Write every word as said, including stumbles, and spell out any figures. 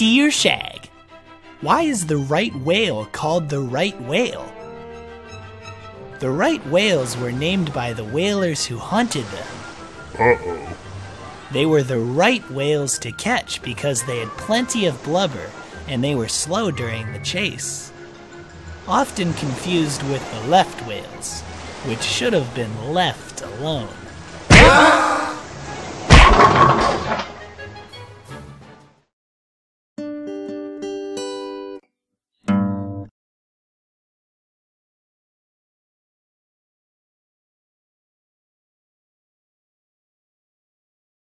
Dear Shagg, why is the right whale called the right whale? The right whales were named by the whalers who hunted them. Uh-oh. They were the right whales to catch because they had plenty of blubber and they were slow during the chase. Often confused with the left whales, which should have been left alone.